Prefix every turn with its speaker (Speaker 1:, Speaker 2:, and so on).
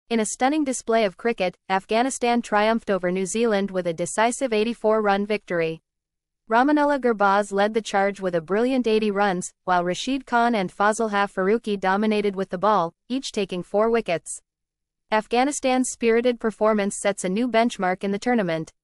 Speaker 1: In a stunning display of cricket, Afghanistan triumphed over New Zealand with a decisive 84-run victory. Rahmanullah Gurbaz led the charge with a brilliant 80 runs, while Rashid and Farooqi dominated with the ball, each taking 4 wickets. Afghanistan's spirited performance sets a new benchmark in the tournament.